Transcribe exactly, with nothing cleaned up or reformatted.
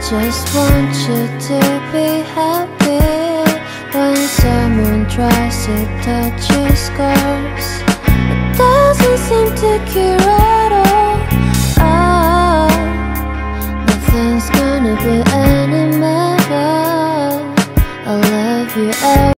just want you to be happy. When someone tries to touch your scars, it doesn't seem to cure at all. Ah, nothing's gonna be any better. I love you.